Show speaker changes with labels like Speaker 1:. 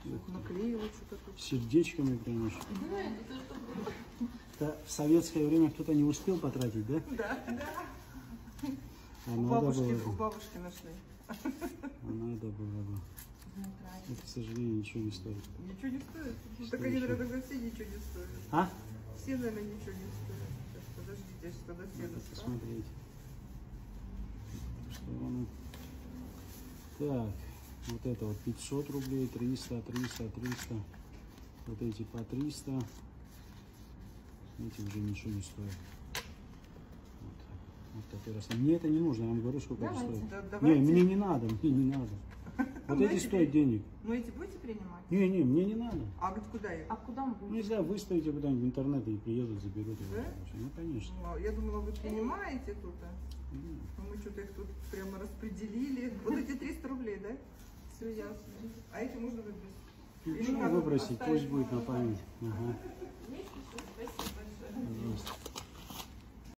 Speaker 1: Наклеила что-то тут.
Speaker 2: Сердечками прям еще. Это в советское время кто-то не успел потратить, да?
Speaker 1: Да, да.
Speaker 2: А
Speaker 1: У
Speaker 2: надо было
Speaker 1: бабушки
Speaker 2: бы.
Speaker 1: нашли.
Speaker 2: А надо было бы. Это, к сожалению, ничего не стоит.
Speaker 1: Ничего не стоит. Так они, наверное, тогда все ничего не стоят.
Speaker 2: А?
Speaker 1: Все, наверное, ничего не стоят. Сейчас, подождите, сейчас тогда все
Speaker 2: Надо
Speaker 1: достану.
Speaker 2: посмотреть. Что оно... Так, вот это вот 500 рублей, 300, 300, 300. Вот эти по 300. Эти уже ничего не стоят. Вот который... Мне это не нужно, я вам говорю, сколько это стоит. Не, мне не надо, мне не надо. Вот эти стоят денег.
Speaker 1: Ну эти будете принимать?
Speaker 2: Не, мне не надо.
Speaker 1: А вот куда их?
Speaker 3: А куда мы будем?
Speaker 2: Не знаю, выставите куда-нибудь в интернет и приедут, заберут.
Speaker 1: Да?
Speaker 2: Ну, конечно.
Speaker 1: Ну, я думала, вы принимаете тут. Но мы что-то их тут прямо распределили. Вот эти 300 рублей, да? Все ясно. А эти можно выбросить?
Speaker 2: Ничего выбросить, пусть будет на память. Ага.